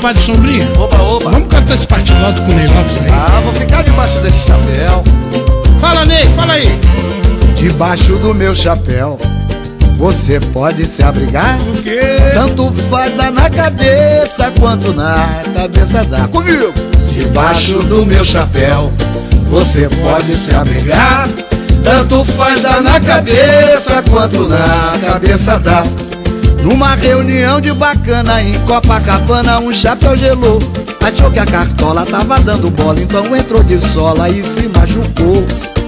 compadre Sombrinha? Oba, oba. Vamos cantar esse partiloto com o Ney Lopes aí. Ah, vou ficar debaixo desse chapéu. Fala, Ney, fala aí. Debaixo do meu chapéu você pode se abrigar. O quê? Tanto faz dar na cabeça quanto na cabeça dá. Comigo! Debaixo do meu chapéu você pode se abrigar. Tanto faz dar na cabeça quanto na cabeça dá. Numa reunião de bacana em Copacabana, um chapéu gelou. Achou que a cartola tava dando bola, então entrou de sola e se machucou.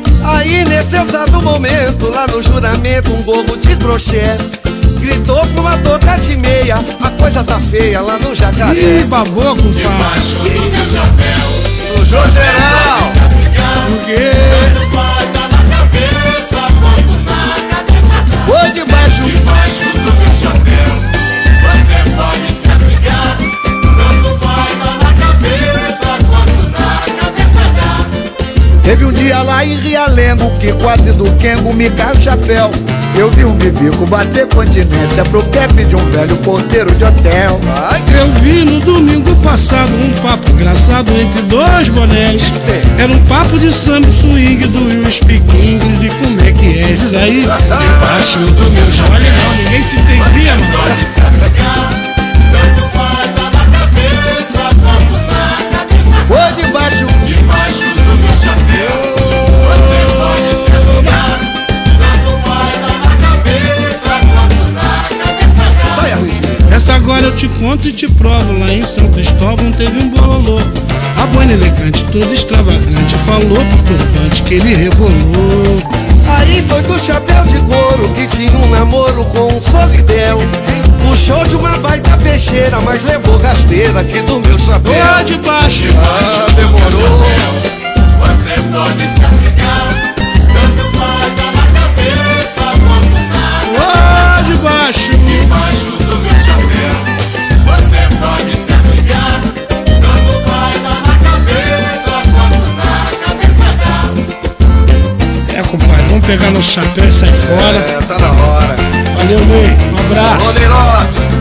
Aí nesse exato momento, lá no juramento, um bobo de crochê gritou pra uma touca de meia: a coisa tá feia lá no Jacaré. Ih, babou, compadre. Debaixo do meu chapéu Sujou geral. O quê? vai dar na cabeça quanto na cabeça dá. Ô, debaixo! Debaixo do meu chapéu você pode se abrigar. Tanto vai dar na cabeça quanto na cabeça dá. Teve um dia lá em Realengo que quase do Kengo me caiu o chapéu. Eu vi um bibico bater continência pro cap de um velho porteiro de hotel. Ai, Eu vi no domingo passado um papo engraçado entre dois bonés. Era um papo de samba e swing do You Speak English. E como é que é? Diz aí. Debaixo do meu chapéu. Olha não, ninguém se entendia, mano. Pode se abrigar. Tanto faz dar na cabeça quanto na cabeça dá. Ô, debaixo! Debaixo do meu chapéu você pode se abrigar. Tanto faz dar na cabeça quanto na cabeça dá. vai, RG. Essa agora eu te conto e te provo. Lá em São Cristóvão teve um bololô. A boina elegante, toda extravagante, falou pro turbante que ele rebolou. Aí foi do chapéu de couro que tinha um namoro com um solidel. Puxou de uma baita peixeira, mas levou rasteira aqui do meu chapéu. Ô, debaixo. Ah, demorou. Você pode se abrigar. Tanto faz dar na cabeça quanto na Ô, debaixo. Debaixo do meu chapéu você pode se abrigar. Tanto faz dar na cabeça quanto na cabeça dá. É, compadre, vamos pegar nosso chapéu e sair fora. É, tá na hora. Valeu, Ney. Um abraço. Ô, Ney Lopes.